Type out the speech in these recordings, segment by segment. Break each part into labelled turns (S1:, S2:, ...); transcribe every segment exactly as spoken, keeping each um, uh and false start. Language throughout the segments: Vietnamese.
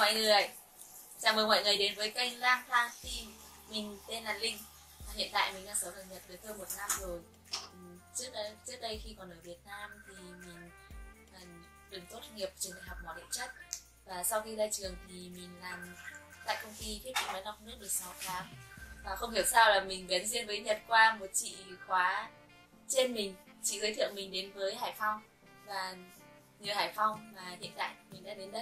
S1: mọi người, chào mừng mọi người đến với kênh Lang Thang Team. Mình tên là Linh. Hiện tại mình đang sống ở Nhật được hơn một năm rồi. Trước đây, trước đây khi còn ở Việt Nam thì mình được tốt nghiệp trường đại học mỏ địa chất. Và sau khi ra trường thì mình làm tại công ty thiết bị máy lọc nước được sáu tháng. Và không hiểu sao là mình bén duyên với Nhật qua một chị khóa trên mình. Chị giới thiệu mình đến với Hải Phòng. Và nhờ Hải Phòng mà hiện tại mình đã đến đây.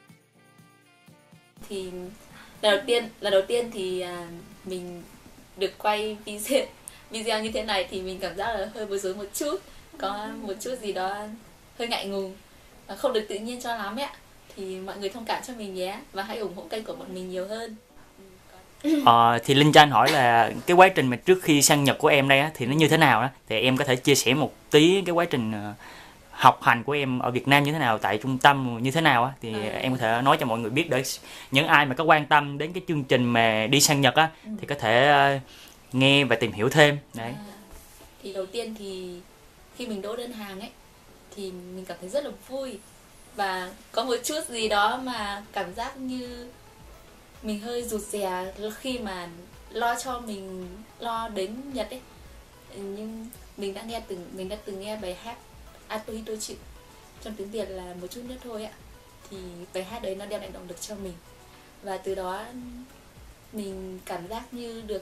S1: Thì lần đầu tiên lần đầu tiên thì à, mình được quay video video như thế này thì mình cảm giác là hơi bối rối một chút, có một chút gì đó hơi ngại ngùng và không được tự nhiên cho lắm ấy. Thì mọi người thông cảm cho mình nhé và hãy ủng hộ kênh của bọn mình nhiều hơn.
S2: Ờ, thì Linh cho anh hỏi là cái quá trình mà trước khi sang Nhật của em đây á, thì nó như thế nào đó? Thì em có thể chia sẻ một tí cái quá trình học hành của em ở Việt Nam như thế nào, tại trung tâm như thế nào á, thì à. em có thể nói cho mọi người biết để những ai mà có quan tâm đến cái chương trình mà đi sang Nhật á ừ. thì có thể uh, nghe và tìm hiểu thêm. Đấy. À,
S1: thì đầu tiên thì khi mình đỗ đơn hàng ấy thì mình cảm thấy rất là vui và có một chút gì đó mà cảm giác như mình hơi rụt rè khi mà lo cho mình lo đến Nhật ấy. Nhưng mình đã nghe từng mình đã từng nghe bài hát Atoi Tochi trong tiếng Việt là một chút nữa thôi ạ. Thì bài hát đấy nó đem lại động lực cho mình và từ đó mình cảm giác như được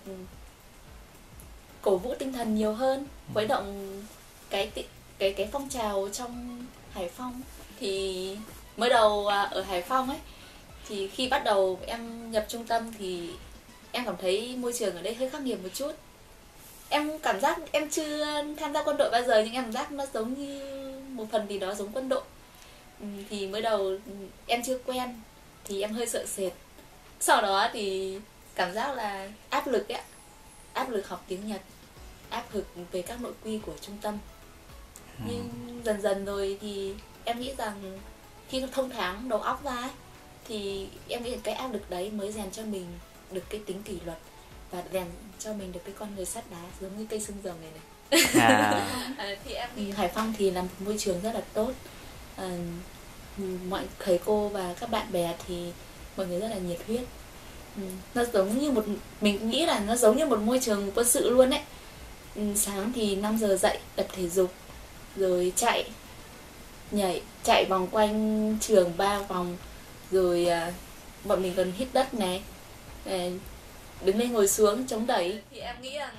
S1: cổ vũ tinh thần nhiều hơn, khuấy động cái cái cái phong trào trong Hải Phòng. Thì mới đầu ở Hải Phòng ấy thì khi bắt đầu em nhập trung tâm thì em cảm thấy môi trường ở đây hơi khắc nghiệt một chút. Em cảm giác em chưa tham gia quân đội bao giờ nhưng em cảm giác nó giống như một phần gì đó giống quân đội. Thì mới đầu em chưa quen thì em hơi sợ sệt. Sau đó thì cảm giác là áp lực ấy, áp lực học tiếng Nhật, áp lực về các nội quy của trung tâm. Nhưng dần dần rồi thì em nghĩ rằng khi nó thông thoáng đầu óc ra ấy, thì em nghĩ cái áp lực đấy mới rèn cho mình được cái tính kỷ luật và rèn cho mình được cái con người sắt đá giống như cây xương rồng này này. À. À, thì em nghĩ Hải Phòng thì là một môi trường rất là tốt. À, mọi thầy cô và các bạn bè thì mọi người rất là nhiệt huyết. Ừ, nó giống như một mình nghĩ là nó giống như một môi trường quân sự luôn ấy. Ừ, sáng thì năm giờ dậy tập thể dục rồi chạy nhảy chạy vòng quanh trường ba vòng rồi à, bọn mình còn hít đất này, à, đứng lên ngồi xuống chống đẩy. Thì em nghĩ là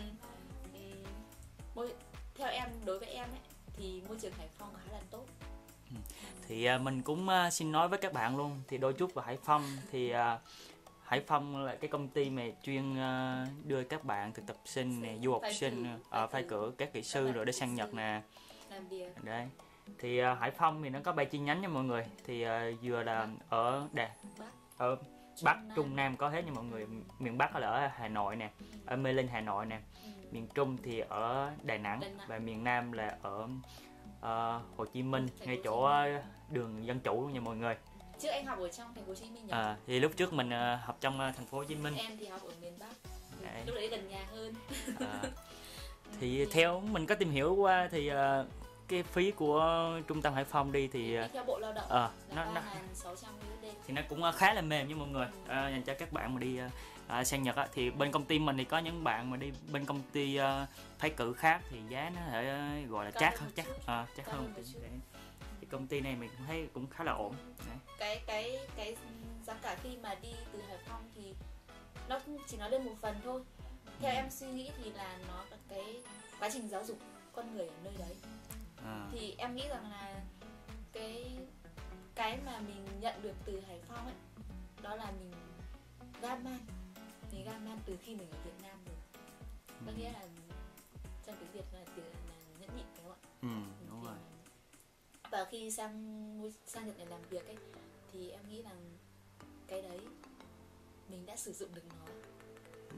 S1: um, theo em đối với em ấy thì môi trường Hải Phòng khá là tốt.
S2: Thì uh, mình cũng uh, xin nói với các bạn luôn, thì đôi chút vào Hải Phòng thì uh, Hải Phòng là cái công ty mà chuyên uh, đưa các bạn thực tập sinh nè, du học sinh, uh, phái cử các kỹ sư rồi để sang Nhật nè. Đấy. Thì uh, Hải Phòng thì nó có ba chi nhánh nha mọi người. Thì uh, vừa là ở Đà, ở Bắc, Trung, Nam có hết nha mọi người. Miền Bắc là ở Hà Nội nè, ở Mê Linh Hà Nội nè. Miền Trung thì ở Đà Nẵng và miền Nam là ở uh, Hồ Chí Minh, ngay chỗ uh, đường Dân Chủ luôn nha mọi người.
S1: Trước anh học ở trong thành phố Hồ Chí Minh nhỉ?
S2: À, thì lúc trước mình uh, học trong uh, thành phố Hồ Chí Minh.
S1: Em thì học ở miền Bắc. Đấy. Lúc đấy gần nhà hơn. À,
S2: thì theo mình có tìm hiểu qua thì uh, cái phí của trung tâm Hải Phòng đi thì
S1: theo Bộ Lao động
S2: à, nó, nó
S1: sáu trăm đô la
S2: thì nó cũng khá là mềm nha mọi người. À, dành cho các bạn mà đi à, sang Nhật á, thì bên công ty mình thì có những bạn mà đi bên công ty uh, phái cử khác thì giá nó thể uh, gọi là chát hơn chắc à, chát hơn tí. Thì công ty này mình cũng thấy cũng khá là ổn. Đấy.
S1: cái cái cái giá cả khi mà đi từ Hải Phòng thì nó chỉ nói lên một phần thôi. Theo ừ. em suy nghĩ thì là nó là cái quá trình giáo dục con người ở nơi đấy. À. Thì em nghĩ rằng là cái cái mà mình nhận được từ Hải Phòng ấy, đó là mình gan man, mình gan man từ khi mình ở Việt Nam rồi. Có nghĩa là trong tiếng Việt là từ là nhẫn nhịn đúng không ạ?
S2: Ừ, đúng rồi.
S1: Và khi sang sang Nhật này làm việc ấy, thì em nghĩ rằng cái đấy mình đã sử dụng được nó.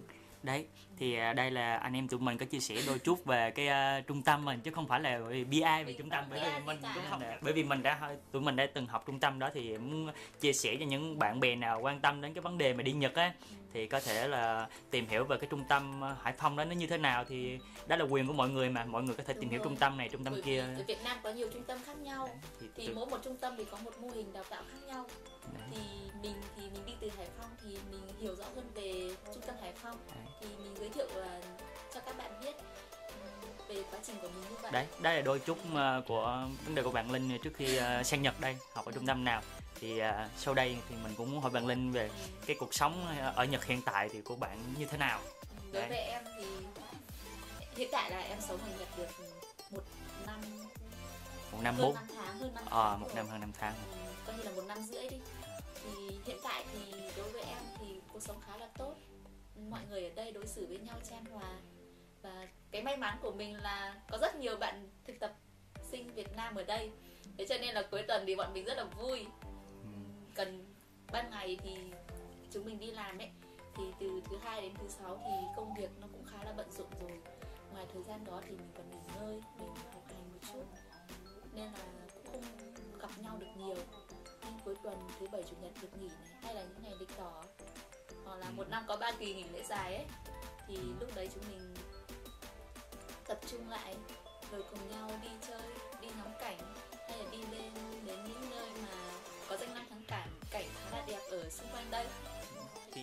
S2: Đấy, thì à, đây là anh em tụi mình có chia sẻ đôi chút về cái à, trung tâm mình, chứ không phải là bi ai về trung tâm, bởi vì mình cũng không, bởi vì mình đã tụi mình đã từng học trung tâm đó, thì muốn chia sẻ cho những bạn bè nào quan tâm đến cái vấn đề mà đi Nhật á, thì có thể là tìm hiểu về cái trung tâm Hải Phong đó nó như thế nào. Thì đó là quyền của mọi người mà, mọi người có thể tìm
S1: Đúng
S2: hiểu
S1: rồi.
S2: trung tâm này, trung tâm
S1: Bởi
S2: kia.
S1: vì ở Việt Nam có nhiều trung tâm khác nhau,
S2: Thì,
S1: thì
S2: tự-
S1: mỗi một trung tâm thì có một mô hình đào tạo khác nhau.
S2: Đấy.
S1: Thì mình thì mình đi từ Hải Phòng thì mình hiểu rõ hơn về trung tâm Hải Phòng,
S2: Đấy.
S1: thì mình giới thiệu là cho các bạn biết ừm, về quá trình của mình như vậy.
S2: Đấy, đây là đôi chút mà của vấn đề của bạn Linh trước khi uh, sang Nhật đây, học ở trung tâm nào. Thì uh, sau đây thì mình cũng muốn hỏi bạn Linh về
S1: Ừm,
S2: cái cuộc sống ở Nhật hiện tại thì của bạn như thế nào.
S1: Đối
S2: Đấy.
S1: với em thì hiện tại là em sống ở Nhật được một năm,
S2: Một năm
S1: hơn
S2: bốn,
S1: năm tháng, hơn năm
S2: ờ
S1: tháng
S2: một
S1: rồi.
S2: năm hơn năm tháng.
S1: Ừm, coi như là một năm rưỡi đi. Thì hiện tại thì đối với em thì cuộc sống khá là tốt, mọi người ở đây đối xử với nhau chan hòa, và cái may mắn của mình là có rất nhiều bạn thực tập sinh Việt Nam ở đây, thế cho nên là cuối tuần thì bọn mình rất là vui.
S2: Ừ.
S1: Cần ban ngày thì chúng mình đi làm ấy, thì từ thứ hai đến thứ sáu thì công việc nó cũng khá là bận rộn rồi, ngoài thời gian đó thì mình còn nghỉ ngơi, mình học hành một chút, nên là cũng không gặp nhau được nhiều. Nhưng cuối tuần thứ bảy chủ nhật được nghỉ này, hay là những ngày lịch đỏ, hoặc là một năm có ba kỳ nghỉ lễ dài ấy, thì lúc đấy chúng mình tập trung lại rồi cùng nhau đi chơi, đi ngắm cảnh, hay là đi lên đến những nơi mà có danh lam thắng cảnh, cảnh khá là đẹp ở xung quanh đây.
S2: Thì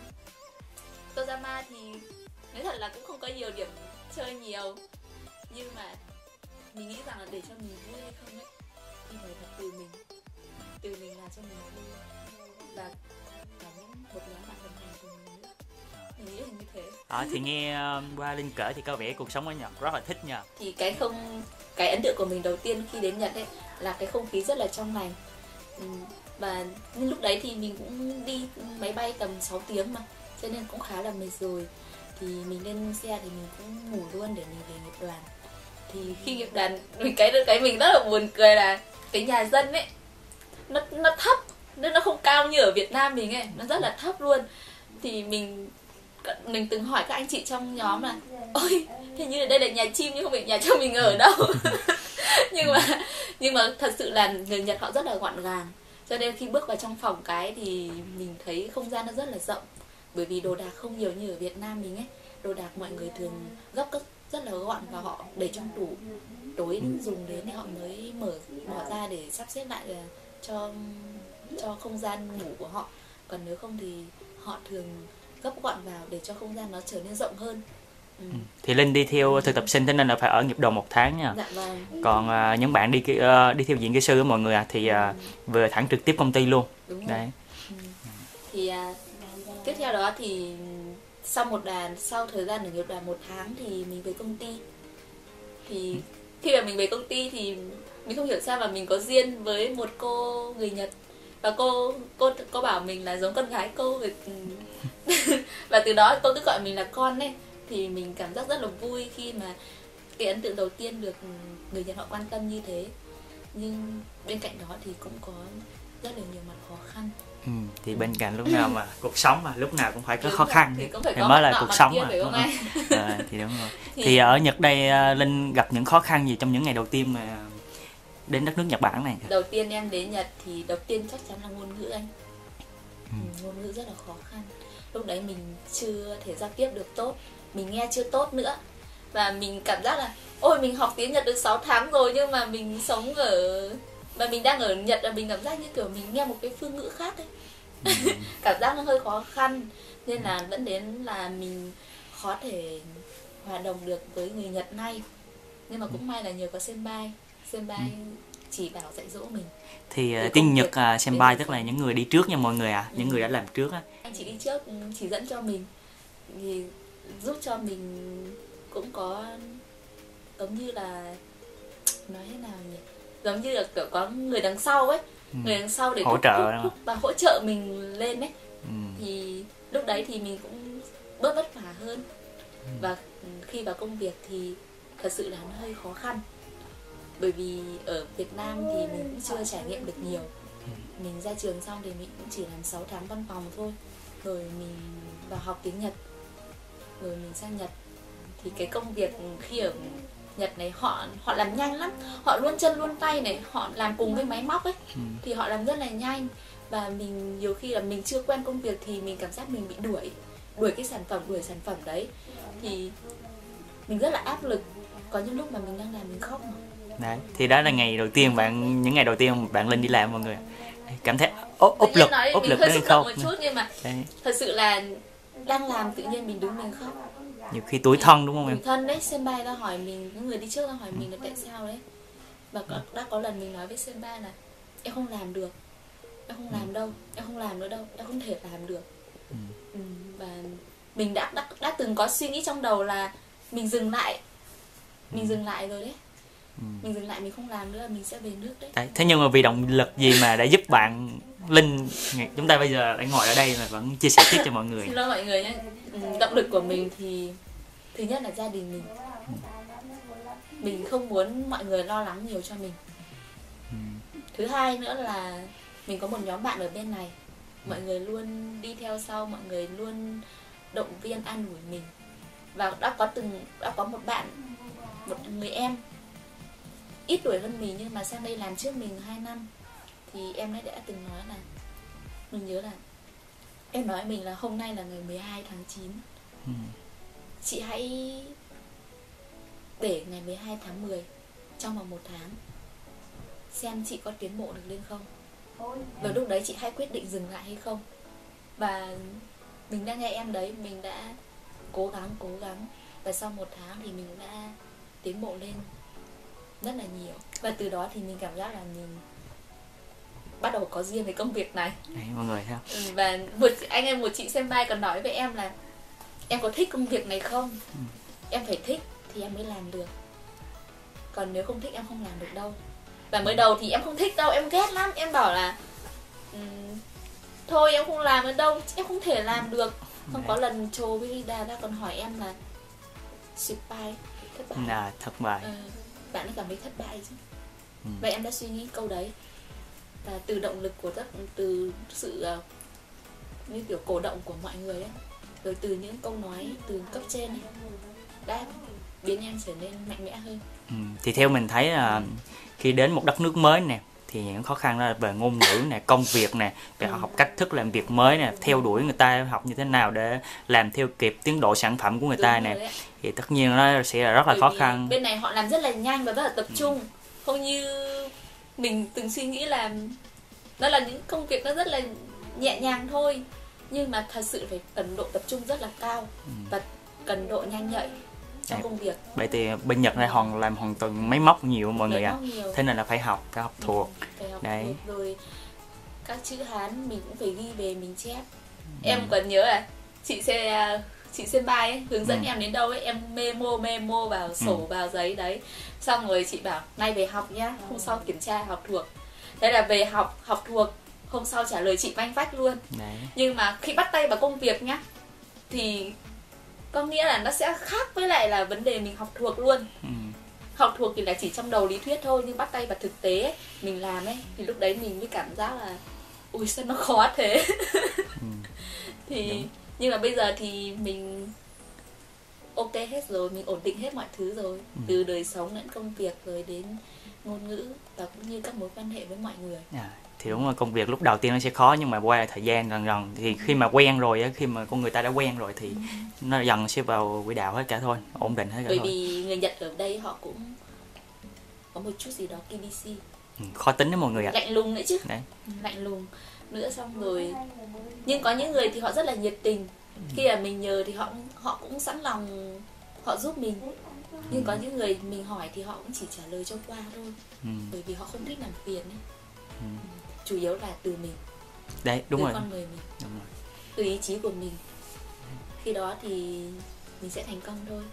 S1: Tojama thì nói thật là cũng không có nhiều điểm chơi nhiều, nhưng mà mình nghĩ rằng là để cho mình vui hay không ấy, thì phải là từ mình, từ mình làm cho mình vui, và cả những một nhóm bạn đồng hành cùng mình nữa. Mình nghĩ là như thế.
S2: à, thì nghe uh, qua Linh kể thì có vẻ cuộc sống ở Nhật rất là thích nha.
S1: Thì cái không cái ấn tượng của mình đầu tiên khi đến Nhật ấy là cái không khí rất là trong lành. Ừm, và lúc đấy thì mình cũng đi máy bay tầm sáu tiếng mà, cho nên cũng khá là mệt rồi. Thì mình lên xe thì mình cũng ngủ luôn để mình về nghiệp đoàn. Thì khi nghiệp đoàn, mình cái cái mình rất là buồn cười là cái nhà dân ấy nó nó thấp, nên nó không cao như ở Việt Nam mình ấy, nó rất là thấp luôn. Thì mình mình từng hỏi các anh chị trong nhóm là ôi, hình như là đây là nhà chim nhưng không phải nhà cho mình ở đâu. nhưng mà nhưng mà thật sự là người Nhật họ rất là gọn gàng, cho nên khi bước vào trong phòng cái thì mình thấy không gian nó rất là rộng, bởi vì đồ đạc không nhiều như ở Việt Nam mình ấy. Đồ đạc mọi người thường gấp cất rất là gọn và họ để trong tủ, tối dùng đến thì họ mới mở bỏ ra để sắp xếp lại cho cho không gian ngủ của họ. Còn nếu không thì họ thường gấp gọn vào để cho không gian nó trở nên rộng hơn. Ừ.
S2: Thì Linh đi theo thực tập sinh thế nên là phải ở nghiệp đoàn một tháng nha.
S1: Dạ vâng.
S2: Còn à, những bạn đi uh, đi theo diện kỹ sư của mọi người à, thì à, về thẳng trực tiếp công ty luôn.
S1: Đúng rồi.
S2: Đấy.
S1: Ừ. Thì à, tiếp theo đó thì sau một đàn sau thời gian ở nghiệp đoàn một tháng thì mình về công ty. Thì khi mà mình về công ty thì mình không hiểu sao mà mình có duyên với một cô người Nhật, và cô cô cô bảo mình là giống con gái cô. Và từ đó cô cứ gọi mình là con ấy, thì mình cảm giác rất là vui khi mà cái ấn tượng đầu tiên được người Nhật họ quan tâm như thế. Nhưng bên cạnh đó thì cũng có rất là nhiều mặt khó khăn.
S2: Ừ, thì bên cạnh lúc nào mà cuộc sống mà lúc nào cũng phải có
S1: Đúng
S2: khó
S1: rồi,
S2: khăn
S1: thì
S2: thì,
S1: cũng phải
S2: thì
S1: có
S2: mới
S1: mặt
S2: là
S1: nọ
S2: cuộc
S1: mặt
S2: sống
S1: kia,
S2: mà.
S1: phải không
S2: Đúng
S1: anh?
S2: rồi. À, thì đúng rồi.
S1: Thì-
S2: Thì ở Nhật đây à, Linh gặp những khó khăn gì trong những ngày đầu tiên mà đến đất nước Nhật Bản này?
S1: Đầu tiên em đến Nhật thì đầu tiên chắc chắn là ngôn ngữ anh.
S2: Ừ.
S1: Ừ, ngôn ngữ rất là khó khăn. Lúc đấy mình chưa thể giao tiếp được tốt, mình nghe chưa tốt nữa. Và mình cảm giác là ôi, mình học tiếng Nhật được sáu tháng rồi, nhưng mà mình sống ở và mình đang ở Nhật là mình cảm giác như kiểu mình nghe một cái phương ngữ khác ấy.
S2: Ừ.
S1: Cảm giác nó hơi khó khăn, nên là dẫn đến là mình khó thể hòa đồng được với người Nhật ngay. Nhưng mà cũng may là nhờ có senpai, senpai chỉ bảo dạy dỗ mình.
S2: Thì
S1: Để
S2: uh, tiếng
S1: công
S2: Nhật
S1: việc,
S2: uh, senpai
S1: để
S2: tức là
S1: sống.
S2: những người đi trước nha mọi người à, những
S1: Ừ.
S2: người đã làm trước á.
S1: Anh chị đi trước chỉ dẫn cho mình, thì giúp cho mình cũng có giống như là nói thế nào nhỉ, giống như là kiểu có người đằng sau ấy,
S2: Ừ.
S1: người đằng sau để
S2: Hỗ
S1: thúc,
S2: trợ
S1: thúc, thúc và hỗ trợ mình lên ấy.
S2: Ừ.
S1: Thì lúc đấy thì mình cũng bớt vất vả hơn.
S2: Ừ.
S1: Và khi vào công việc thì thật sự là nó hơi khó khăn, bởi vì ở Việt Nam thì mình cũng chưa trải nghiệm được nhiều. Mình ra trường xong thì mình cũng chỉ làm sáu tháng văn phòng thôi, rồi mình vào học tiếng Nhật. rồi mình sang Nhật. Thì cái công việc khi ở Nhật này họ họ làm nhanh lắm, họ luôn chân luôn tay này, họ làm cùng với máy móc ấy,
S2: ừ.
S1: thì họ làm rất là nhanh. Và mình nhiều khi là mình chưa quen công việc thì mình cảm giác mình bị đuổi đuổi cái sản phẩm, đuổi sản phẩm đấy, thì mình rất là áp lực. Có những lúc mà mình đang làm mình khóc mà.
S2: Đấy, thì đó là ngày đầu tiên bạn, những ngày đầu tiên bạn Linh đi làm mọi người cảm thấy ốp ốp lực, ốp lực đến không?
S1: Một chút nhưng mà đấy. Thật sự là đang làm tự nhiên mình đứng mình khóc.
S2: Nhiều khi tủi thân đúng không em?
S1: Tủi thân đấy, senpai ra hỏi mình, những người đi trước ra hỏi mình là tại sao đấy. Và có, đã có lần mình nói với senpai là em không làm được, em không làm đâu, em không làm nữa đâu, em không thể làm được. Ừ. Ừ, và mình đã, đã đã từng có suy nghĩ trong đầu là mình dừng lại, mình ừ. dừng lại rồi đấy. Ừ. Mình dừng lại, mình không làm nữa, mình sẽ về nước đấy.
S2: Đấy. Thế nhưng mà vì động lực gì mà đã giúp bạn Linh, chúng ta bây giờ đang ngồi ở đây mà vẫn chia sẻ tiếp cho mọi người?
S1: Xin lỗi mọi người nhé. Động lực của mình thì thứ nhất là gia đình mình. Ừ. Mình không muốn mọi người lo lắng nhiều cho mình. Ừ. Thứ hai nữa là mình có một nhóm bạn ở bên này, mọi người luôn đi theo sau, mọi người luôn động viên an ủi mình. Và đã có từng đã có một bạn, một người em ít tuổi hơn mình nhưng mà sang đây làm trước mình hai năm, thì em ấy đã từng nói là, mình nhớ là em nói mình là hôm nay là ngày mười hai tháng chín, ừ. chị hãy để ngày mười hai tháng mười trong vòng một tháng xem chị có tiến bộ được lên không. Và lúc đấy chị hãy quyết định dừng lại hay không. Và mình đã nghe em đấy, mình đã cố gắng cố gắng và sau một tháng thì mình đã tiến bộ lên rất là nhiều. Và từ đó thì mình cảm giác là mình bắt đầu có duyên với công việc này.
S2: Đấy, mọi người thấy không?
S1: Ừ, và một anh em một chị senpai còn nói với em là em có thích công việc này không? Ừ. Em phải thích thì em mới làm được, còn nếu không thích em không làm được đâu. Và mới đầu thì em không thích đâu, em ghét lắm. Em bảo là um, thôi em không làm nữa đâu, em không thể làm được. Không có lần Chô với Đà đã còn hỏi em là Sippai, thất bại.
S2: Là thất bại.
S1: Ừ, bạn ấy cảm thấy thất bại chứ. Ừ. Vậy em đã suy nghĩ câu đấy. Và từ động lực của tất, từ sự uh, như kiểu cổ động của mọi người ấy, rồi từ những câu nói từ cấp trên ấy, đã biến em trở nên mạnh mẽ hơn.
S2: Ừ, thì theo mình thấy là khi đến một đất nước mới nè, thì những khó khăn đó là về ngôn ngữ nè, công việc nè, về ừ. học cách thức làm việc mới nè, theo đuổi người ta học như thế nào để làm theo kịp tiến độ sản phẩm của người Đúng ta nè, thì tất nhiên nó sẽ là rất là Bởi khó khăn.
S1: Bên này họ làm rất là nhanh và rất là tập trung, ừ. không như mình từng suy nghĩ là đó là những công việc nó rất là nhẹ nhàng thôi, nhưng mà thật sự phải cần độ tập trung rất là cao ừ. và cần độ nhanh nhạy trong công việc.
S2: Vậy thì bên Nhật này hoàn làm hoàn toàn máy móc nhiều mọi người ạ. À. Thế nên là phải học, phải học thuộc.
S1: Phải học
S2: Đấy.
S1: thuộc rồi các chữ Hán mình cũng phải ghi về mình chép. Ừ. Em còn nhớ là chị sẽ chị senpai ấy hướng dẫn ừ. em đến đâu ấy, em memo memo vào sổ ừ. vào giấy đấy. Xong rồi chị bảo nay về học nhá, hôm sau kiểm tra học thuộc. Thế là về học học thuộc, hôm sau trả lời chị vanh vách luôn. Đấy. Nhưng mà khi bắt tay vào công việc nhá thì có nghĩa là nó sẽ khác với lại là vấn đề mình học thuộc luôn. Ừ. Học thuộc thì là chỉ trong đầu lý thuyết thôi, nhưng bắt tay vào thực tế ấy, mình làm ấy thì lúc đấy mình mới cảm giác là ui sao nó khó thế. Ừ. Thì Đúng. Nhưng mà bây giờ thì mình ok hết rồi, mình ổn định hết mọi thứ rồi, ừ. từ đời sống đến công việc rồi đến ngôn ngữ và cũng như các mối quan hệ với mọi người. À,
S2: thì đúng là công việc lúc đầu tiên nó sẽ khó, nhưng mà qua thời gian dần dần thì khi mà quen rồi á, khi mà con người ta đã quen rồi thì ừ. nó dần sẽ vào quỹ đạo hết cả thôi, ổn định hết cả
S1: Bởi
S2: thôi.
S1: Vì người Nhật ở đây họ cũng có một chút gì đó kibisi.
S2: Ừ, khó tính đó mọi người ạ.
S1: Lạnh lùng nữa chứ. Đấy. Lạnh lùng nữa, xong rồi nhưng có những người thì họ rất là nhiệt tình. Ừ. Khi mà mình nhờ thì họ họ cũng sẵn lòng họ giúp mình. Nhưng có những người mình hỏi thì họ cũng chỉ trả lời cho qua thôi. Ừ. Bởi vì họ không thích làm phiền ấy. Ừ. Chủ yếu là từ mình.
S2: Đấy, đúng
S1: từ
S2: rồi.
S1: con người mình.
S2: Đúng rồi.
S1: Từ ý chí của mình. Khi đó thì mình sẽ thành công thôi.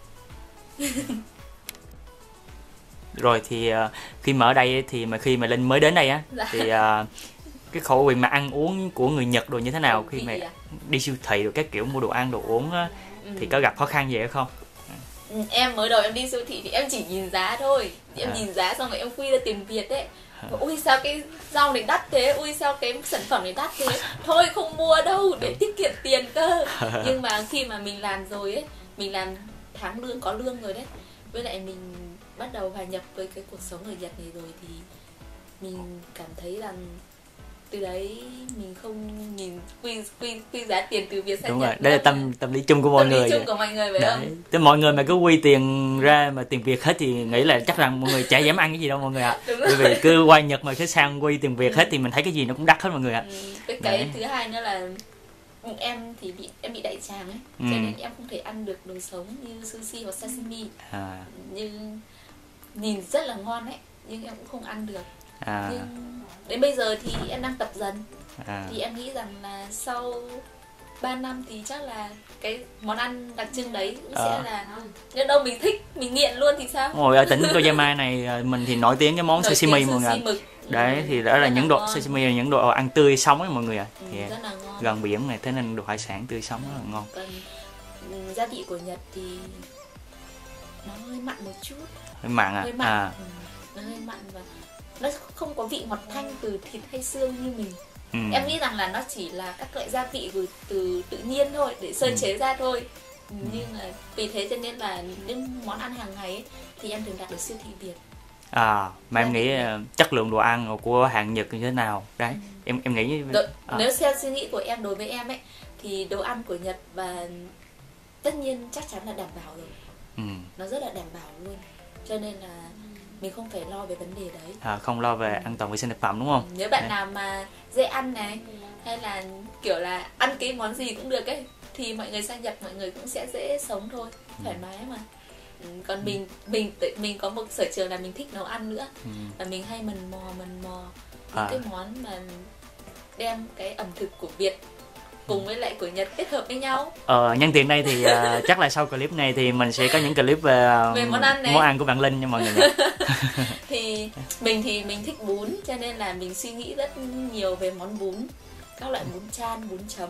S2: Rồi thì uh, khi mà ở đây thì mà khi mà Linh mới đến đây á dạ. thì uh, cái khẩu vị mà ăn uống của người Nhật rồi như thế nào khi mà à? đi siêu thị rồi các kiểu mua đồ ăn đồ uống á, ừ. thì có gặp khó khăn gì hay không?
S1: Ừ, em mới đầu em đi siêu thị thì em chỉ nhìn giá thôi, em à. nhìn giá xong rồi em quy ra tiền Việt ấy. À. Ui sao cái rau này đắt thế, ui sao cái sản phẩm này đắt thế, thôi không mua đâu để tiết kiệm tiền cơ. Nhưng mà khi mà mình làm rồi ấy mình làm tháng lương có lương rồi đấy, với lại mình bắt đầu hòa nhập với cái cuộc sống ở Nhật này rồi thì mình cảm thấy rằng từ đấy mình không nhìn quy quy quy giá tiền từ Việt sang
S2: Đúng
S1: Nhật.
S2: rồi, đây là tâm tâm lý chung của mọi
S1: tâm
S2: người.
S1: Tâm lý chung của mọi người phải
S2: Đấy.
S1: không?
S2: Thế mọi người mà cứ quy tiền ra mà tiền Việt hết thì nghĩ là chắc rằng mọi người chả dám ăn cái gì đâu mọi người ạ. À. Bởi vì cứ qua Nhật mà cứ sang quy tiền Việt hết thì mình thấy cái gì nó cũng đắt hết mọi người ạ. À.
S1: Ừ, cái cái thứ hai nữa là em thì bị em bị đại tràng ấy,
S2: ừ.
S1: cho nên em không thể ăn được đồ sống như sushi hoặc sashimi.
S2: À.
S1: Nhưng nhìn rất là ngon ấy, nhưng em cũng không ăn được.
S2: À.
S1: Nhưng đến bây giờ thì em đang tập dần.
S2: À.
S1: Thì em nghĩ rằng là sau ba năm thì chắc là cái món ăn đặc trưng đấy cũng sẽ à. là nếu đâu mình thích, mình nghiện luôn thì sao?
S2: Ngồi ở tỉnh Toyama này mình thì nổi tiếng cái món nổi sashimi mọi người. Mực. Đấy thì đó là những đồ ngon. Sashimi là những đồ ăn tươi sống ấy mọi người ạ. À.
S1: Ừ, rất là ngon.
S2: Gần biển này thế nên đồ hải sản tươi sống rất là ngon.
S1: Còn gia vị của Nhật thì nó hơi mặn một chút.
S2: Hơi mặn à?
S1: Hơi mặn.
S2: À.
S1: Ừ, nó hơi mặn và nó không có vị ngọt thanh từ thịt hay xương như mình. Ừ. Em nghĩ rằng là nó chỉ là các loại gia vị từ, từ tự nhiên thôi để sơ ừ. chế ra thôi. Ừ. Nhưng mà vì thế cho nên là những món ăn hàng ngày ấy, thì em thường đặt ở siêu thị Việt.
S2: À, mà em nghĩ chất lượng đồ ăn của hàng Nhật như thế nào? Đấy, ừ. em em nghĩ
S1: Đ- à. Nếu theo suy nghĩ của em đối với em ấy thì đồ ăn của Nhật và tất nhiên chắc chắn là đảm bảo rồi. Ừ. Nó rất là đảm bảo luôn. Cho nên là mình không phải lo về vấn đề đấy.
S2: À, không lo về an toàn vệ sinh thực phẩm đúng không?
S1: Nếu bạn nào mà dễ ăn này hay là kiểu là ăn cái món gì cũng được ấy thì mọi người sang Nhật mọi người cũng sẽ dễ sống thôi, thoải mái mà. Còn mình mình mình có một sở trường là mình thích nấu ăn nữa. Ừ. Và mình hay mần mò mần mò những à. cái món mà đem cái ẩm thực của Việt cùng với lại của Nhật kết hợp với nhau.
S2: Ờ, nhân tiện đây thì uh, chắc là sau clip này thì mình sẽ có những clip về, uh,
S1: về món ăn này.
S2: Món ăn của bạn Linh nha mọi người.
S1: Thì mình thì mình thích bún cho nên là mình suy nghĩ rất nhiều về món bún, các loại bún chan, bún chấm.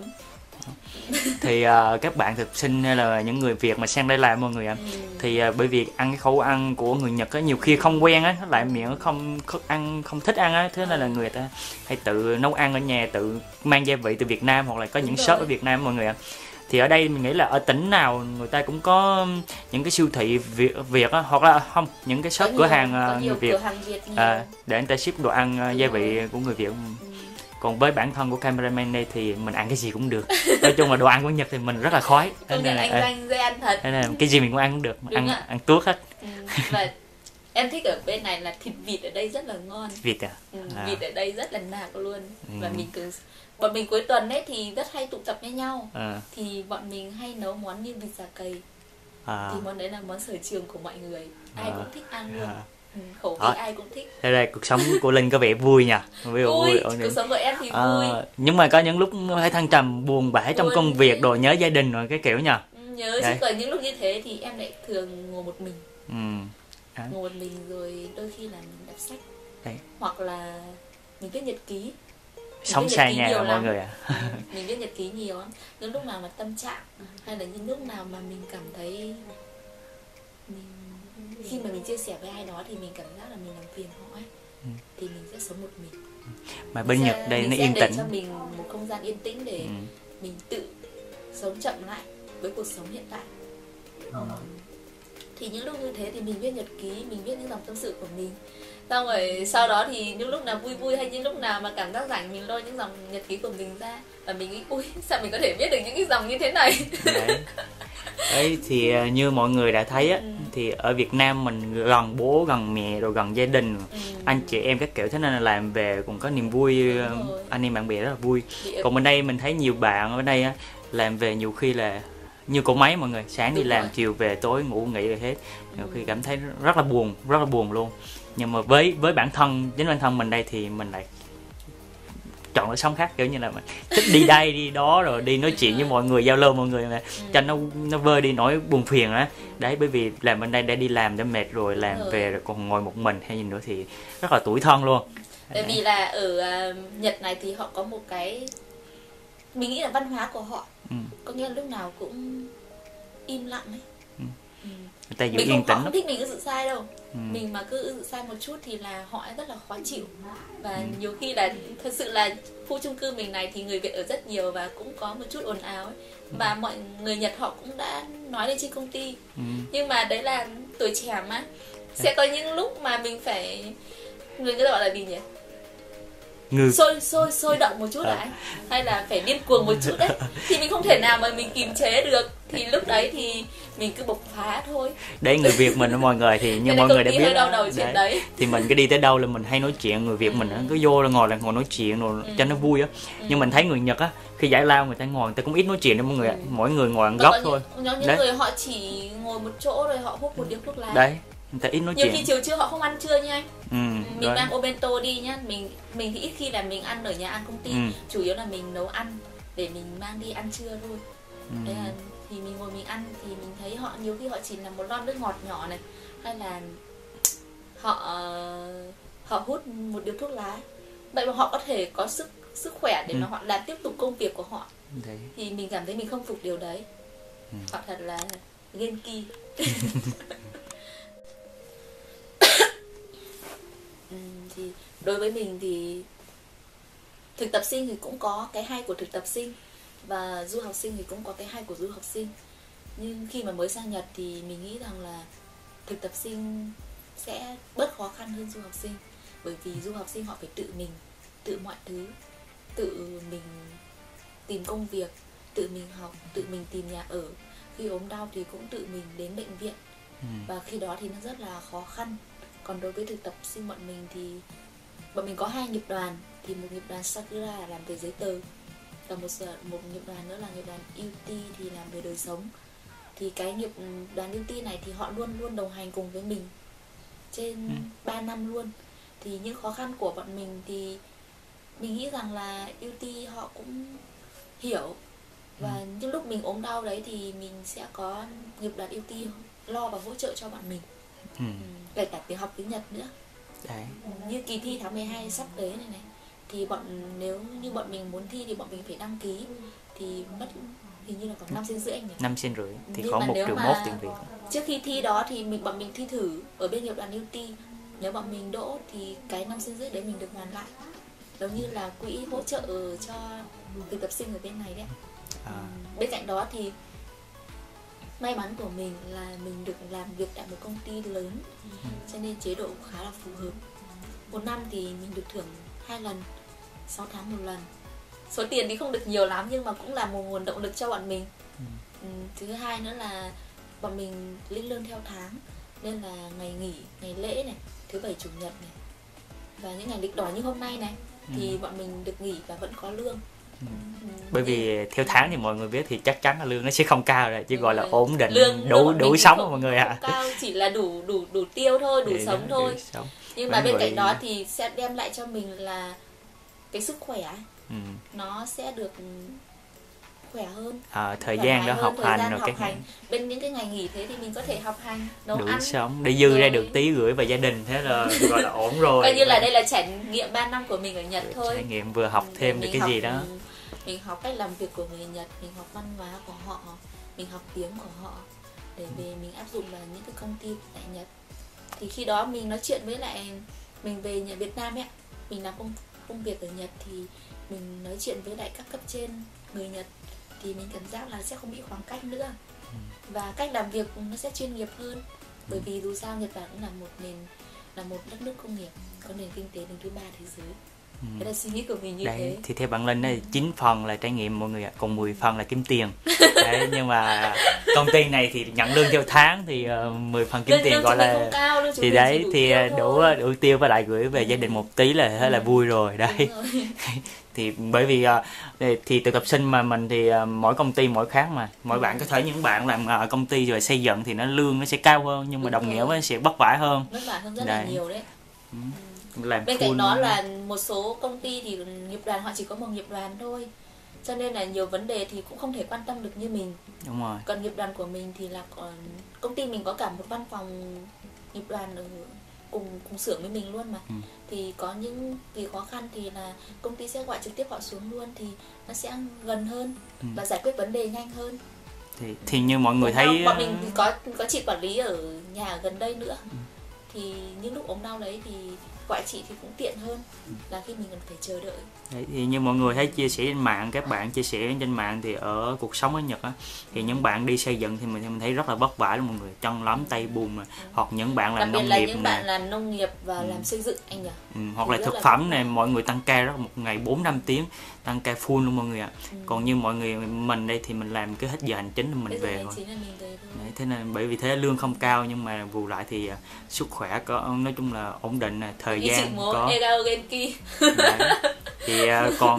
S2: Thì uh, các bạn thực sinh hay là những người Việt mà sang đây làm mọi người ạ, ừ. thì uh, bởi vì ăn cái khẩu ăn của người Nhật á nhiều khi không quen á, nó lại miệng không, không ăn không thích ăn á, thế nên là người ta hay tự nấu ăn ở nhà, tự mang gia vị từ Việt Nam hoặc là có Đúng những rồi. shop ở Việt Nam mọi người ạ. Thì ở đây mình nghĩ là ở tỉnh nào người ta cũng có những cái siêu thị Việt, Việt á, hoặc là không những cái shop
S1: có
S2: cửa
S1: nhiều,
S2: hàng uh, người Việt,
S1: hàng Việt
S2: à, để người ta ship đồ ăn uh, gia vị của người Việt. Ừ. Còn với bản thân của cameraman đây thì mình ăn cái gì cũng được. Nói chung là đồ ăn của Nhật thì mình rất là khoái.
S1: Công nhận anh Danh dễ ăn thật.
S2: Nên là cái gì mình cũng ăn cũng được, ăn ạ. ăn tuốt hết.
S1: Ừ, và em thích ở bên này là thịt vịt ở đây rất là ngon.
S2: Vịt à?
S1: Ừ,
S2: à.
S1: Vịt ở đây rất là nạc luôn. Ừ. Và mình cứ bọn mình cuối tuần ấy thì rất hay tụ tập với nhau. À. Thì bọn mình hay nấu món như vịt già cầy. À. Thì món đấy là món sở trường của mọi người. Ai à. cũng thích ăn luôn. À. Ừ, khẩu vị ai cũng thích.
S2: Thế đây cuộc sống của Linh có vẻ vui nha.
S1: Vui, vui. Cuộc sống của em thì
S2: à,
S1: vui.
S2: Nhưng mà có những lúc thấy thăng trầm buồn bã trong công việc, đồ nhớ gia đình rồi cái kiểu nha.
S1: Nhớ chứ còn những lúc như thế thì em lại thường ngồi một mình.
S2: Ừ.
S1: À. Ngồi một mình rồi đôi khi là mình đọc sách.
S2: Đấy.
S1: Hoặc là mình viết nhật ký.
S2: Sống xa nhà mọi lắm. người à.
S1: Ừ, mình viết nhật ký nhiều lắm. Những lúc nào mà tâm trạng hay là những lúc nào mà mình cảm thấy mình khi mà mình chia sẻ với ai đó thì mình cảm giác là mình làm phiền họ ấy, ừ. thì mình sẽ sống một mình.
S2: Mà bên Nhật đây nó yên tĩnh.
S1: Cho mình một không gian yên tĩnh để ừ. mình tự sống chậm lại với cuộc sống hiện tại. Ừ. Thì những lúc như thế thì mình viết nhật ký, mình viết những dòng tâm sự của mình. Xong rồi sau đó thì những lúc nào vui vui hay những lúc nào mà cảm giác rảnh mình lôi những dòng nhật ký của mình ra và mình nghĩ ui sao mình có thể viết được những cái dòng như thế này.
S2: Đấy. Đấy thì như mọi người đã thấy á, ừ. thì ở Việt Nam mình gần bố, gần mẹ, rồi gần gia đình, ừ. anh chị em các kiểu, thế nên là làm về cũng có niềm vui, anh em bạn bè rất là vui. Thì còn bên đây mình thấy nhiều bạn ở đây á, làm về nhiều khi là như cỗ máy mọi người, sáng đi Đúng làm rồi. chiều về tối ngủ nghỉ rồi hết, nhiều khi cảm thấy rất là buồn, rất là buồn luôn. Nhưng mà với với bản thân, chính bản thân mình đây thì mình lại chọn lối sống khác, kiểu như là mình thích đi đây đi đó rồi đi nói chuyện với mọi người, giao lưu mọi người mà cho nó nó vơi đi nỗi buồn phiền á. Đấy, bởi vì làm bên đây đã đi làm đã mệt rồi, làm ừ. về rồi còn ngồi một mình hay gì nữa thì rất là tủi thân luôn.
S1: Tại vì là ở uh, Nhật này thì họ có một cái, mình nghĩ là văn hóa của họ, ừ. có nghĩa là lúc nào cũng im lặng ấy. Ừ. Ừ.
S2: người ta giữ
S1: mình
S2: yên
S1: không, họ
S2: tĩnh
S1: không
S2: lắm.
S1: thích mình cứ giữ sai đâu.
S2: Ừ.
S1: Mình mà cứ giữ sai một chút thì là họ rất là khó chịu. Và
S2: Ừ.
S1: nhiều khi là thật sự là khu chung cư mình này thì người Việt ở rất nhiều và cũng có một chút ồn ào ấy. Và mọi người Nhật họ cũng đã nói lên trên công ty.
S2: Ừ.
S1: Nhưng mà đấy là tuổi trẻ mà, sẽ có những lúc mà mình phải, người ta gọi là gì nhỉ,
S2: Ngư.
S1: sôi sôi sôi động một chút
S2: À.
S1: lại, hay là phải điên cuồng một chút đấy, thì mình không thể nào mà mình kiềm chế được, thì lúc đấy thì mình cứ bộc phá thôi.
S2: Đấy, người Việt mình đó mọi người, thì như
S1: Nên
S2: mọi
S1: công
S2: người đã
S1: ty
S2: biết
S1: hơi đau
S2: đó.
S1: đầu chuyện đấy.
S2: Thì mình cứ đi tới đâu là mình hay nói chuyện, người Việt mình á, cứ vô là ngồi là ngồi nói chuyện rồi
S1: Ừ.
S2: cho nó vui á.
S1: Ừ.
S2: Nhưng mình thấy người Nhật á, khi giải lao người ta ngồi, người ta cũng ít nói chuyện đâu mọi người ạ.
S1: Ừ.
S2: Mỗi người ngồi một
S1: Và
S2: góc
S1: có
S2: thôi.
S1: những, những
S2: Đấy.
S1: người họ chỉ ngồi một chỗ rồi họ hút một điếu thuốc lá.
S2: Đấy, người ta ít nói
S1: Nhiều
S2: chuyện.
S1: khi chiều trưa họ không ăn trưa nha anh.
S2: Ừ,
S1: Mình
S2: đấy.
S1: mang obento đi nhá, mình mình thì ít khi là mình ăn ở nhà ăn công ty,
S2: Ừ.
S1: chủ yếu là mình nấu ăn để mình mang đi ăn trưa thôi.
S2: Ừ.
S1: Đấy là, thì mình ngồi mình ăn thì mình thấy họ nhiều khi họ chỉ là một lon nước ngọt nhỏ này, hay là họ họ hút một điếu thuốc lá, vậy mà họ có thể có sức sức khỏe để
S2: Ừ.
S1: mà họ làm tiếp tục công việc của họ,
S2: Đấy.
S1: thì mình cảm thấy mình không phục điều đấy.
S2: Ừ.
S1: Họ thật là genki. Ừ, thì đối với mình thì thực tập sinh thì cũng có cái hay của thực tập sinh, và du học sinh thì cũng có cái hay của du học sinh. Nhưng khi mà mới sang Nhật thì mình nghĩ rằng là thực tập sinh sẽ bớt khó khăn hơn du học sinh, bởi vì du học sinh họ phải tự mình, tự mọi thứ, tự mình tìm công việc, tự mình học, tự mình tìm nhà ở, khi ốm đau thì cũng tự mình đến bệnh viện.
S2: Ừ.
S1: Và khi đó thì nó rất là khó khăn. Còn đối với thực tập sinh bọn mình thì bọn mình có hai nghiệp đoàn, thì một nghiệp đoàn Sakura là làm về giấy tờ, và một một nghiệp đoàn nữa là nghiệp đoàn u tê thì làm về đời sống. Thì cái nghiệp đoàn u tê này thì họ luôn luôn đồng hành cùng với mình trên
S2: Ừ.
S1: ba năm luôn. Thì những khó khăn của bọn mình thì mình nghĩ rằng là u tê họ cũng hiểu. Và
S2: Ừ.
S1: những lúc mình ốm đau đấy thì mình sẽ có nghiệp đoàn u tê lo và hỗ trợ cho bọn mình.
S2: Ừ.
S1: Ừ, kể cả tiếng học tiếng Nhật nữa.
S2: Đấy.
S1: Như kỳ thi tháng mười hai sắp tới này này, thì bọn nếu như bọn mình muốn thi thì bọn mình phải đăng ký, thì mất hình như là khoảng năm cent rưỡi nhỉ.
S2: Năm sen rưỡi thì
S1: Nhưng
S2: khoảng
S1: mà
S2: một
S1: nếu
S2: triệu
S1: mà
S2: mốt tiền Việt.
S1: trước khi thi đó thì mình bọn mình thi thử ở bên nghiệp đoàn u tê, nếu bọn mình đỗ thì cái năm cent rưỡi đấy mình được hoàn lại, giống như là quỹ hỗ trợ cho thực tập sinh ở bên này đấy.
S2: À.
S1: Bên cạnh đó thì may mắn của mình là mình được làm việc tại một công ty lớn, cho nên chế độ khá là phù hợp. Một năm thì mình được thưởng hai lần, sáu tháng một lần. Số tiền thì không được nhiều lắm nhưng mà cũng là một nguồn động lực cho bọn mình.
S2: Ừ.
S1: Ừ, thứ hai nữa là bọn mình lĩnh lương theo tháng, nên là ngày nghỉ, ngày lễ này, thứ bảy chủ nhật này, và những ngày lịch đỏ như hôm nay này thì
S2: Ừ.
S1: bọn mình được nghỉ và vẫn có lương.
S2: Ừ.
S1: Ừ,
S2: Bởi vì theo tháng thì mọi người biết thì chắc chắn là lương nó sẽ không cao rồi, chỉ
S1: đúng
S2: gọi là
S1: rồi.
S2: ổn định,
S1: lương lương
S2: đủ
S1: bọn
S2: đủ
S1: mình thì
S2: sống
S1: không-
S2: mọi người ạ.
S1: không cao, chỉ là đủ đủ đủ tiêu thôi, đủ
S2: Để-
S1: sống
S2: để
S1: thôi.
S2: sống.
S1: Nhưng mà
S2: Vẫn
S1: bên
S2: vậy.
S1: cạnh đó thì sẽ đem lại cho mình là cái sức khỏe ấy,
S2: Ừ.
S1: nó sẽ được khỏe hơn,
S2: À, thời
S1: thoải
S2: gian
S1: mái
S2: đó
S1: hơn,
S2: học
S1: thời
S2: hành
S1: gian
S2: rồi
S1: học
S2: cái
S1: hành. Bên những cái ngày nghỉ thế thì mình có thể học hành, nấu
S2: đủ
S1: ăn.
S2: sống để dư ra
S1: Rồi.
S2: được tí gửi về gia đình, thế là gọi là ổn rồi.
S1: Coi như là đây là trải nghiệm ba năm của mình ở Nhật thôi.
S2: Trải nghiệm vừa học
S1: Để
S2: thêm được
S1: mình
S2: cái
S1: học-
S2: gì đó.
S1: Mình học cách làm việc của người Nhật, mình học văn hóa của họ, mình học tiếng của họ, để về mình áp dụng vào những cái công ty tại Nhật. Thì khi đó mình nói chuyện với lại mình về nhà Việt Nam ấy, mình làm công công việc ở Nhật thì mình nói chuyện với lại các cấp trên người Nhật thì mình cảm giác là sẽ không bị khoảng cách nữa, và cách làm việc nó sẽ chuyên nghiệp hơn, bởi vì dù sao Nhật Bản cũng là một nền là một đất nước công nghiệp, có nền kinh tế đứng thứ ba thế giới.
S2: Ừ.
S1: Đấy là suy nghĩ của mình như
S2: Đấy,
S1: thế.
S2: thì theo bạn Linh ấy, chín phần là trải nghiệm mọi người ạ, còn mười phần là kiếm tiền. Đấy, nhưng mà công ty này thì nhận lương theo tháng thì uh, mười phần kiếm
S1: Lương-
S2: tiền
S1: lương
S2: gọi
S1: chúng mình
S2: là
S1: không cao, lương chúng
S2: thì
S1: mình
S2: đấy
S1: chỉ đủ
S2: thì
S1: tiêu
S2: uh, đủ
S1: thôi.
S2: đủ tiêu với lại gửi về
S1: Ừ.
S2: gia đình một tí là thế là
S1: Ừ.
S2: vui rồi đấy.
S1: Đúng rồi.
S2: Thì bởi vì uh, thì thực tập sinh mà mình thì uh, mỗi công ty mỗi khác mà mỗi
S1: Ừ.
S2: bạn có thể những bạn làm ở công ty rồi xây dựng thì nó lương nó sẽ cao hơn, nhưng mà
S1: Đúng
S2: đồng
S1: rồi.
S2: nghĩa với sẽ vất vả hơn.
S1: Vất vả hơn rất là
S2: Đấy.
S1: nhiều đấy.
S2: Ừ. Làm
S1: Bên
S2: full.
S1: cạnh đó là một số công ty thì nghiệp đoàn họ chỉ có một nghiệp đoàn thôi, cho nên là nhiều vấn đề thì cũng không thể quan tâm được như mình.
S2: Đúng rồi.
S1: Còn nghiệp đoàn của mình thì là còn công ty mình có cả một văn phòng nghiệp đoàn ở cùng cùng xưởng với mình luôn mà.
S2: Ừ.
S1: Thì có những vì khó khăn thì là công ty sẽ gọi trực tiếp họ xuống luôn, thì nó sẽ gần hơn
S2: Ừ.
S1: và giải quyết vấn đề nhanh hơn.
S2: thì thì như mọi người
S1: ốm
S2: thấy
S1: đau, bọn mình thì có có chị quản lý ở nhà ở gần đây nữa,
S2: ừ.
S1: thì những lúc ốm đau đấy thì gọi chị thì cũng tiện hơn là khi mình cần phải chờ đợi.
S2: Đấy, thì như mọi người thấy chia sẻ trên mạng, các bạn chia sẻ trên mạng thì ở cuộc sống ở Nhật á, thì những bạn đi xây dựng thì mình thì mình thấy rất là vất vả luôn mọi người, chân lắm tay bùn, ừ. hoặc những bạn làm
S1: Đặc biệt
S2: nông
S1: là
S2: nghiệp
S1: những
S2: nè,
S1: bạn làm nông nghiệp và
S2: ừ.
S1: làm xây dựng anh nhỉ.
S2: Ừ, hoặc là
S1: rất
S2: thực
S1: là
S2: phẩm
S1: vất
S2: này,
S1: vả.
S2: mọi người tăng ca rất một ngày bốn năm tiếng, tăng ca full luôn mọi người ạ.
S1: Ừ.
S2: Còn như mọi người mình đây thì mình làm cứ hết giờ hành chính mình
S1: Bây giờ
S2: về
S1: hành
S2: rồi.
S1: chính là mình về thôi.
S2: Đấy, thế nên bởi vì thế lương không cao nhưng mà bù lại thì uh, sức khỏe có, nói chung là ổn định, thời
S1: Như
S2: gian
S1: chị múa
S2: có.
S1: Egao Genki.
S2: Đấy. Thì uh, còn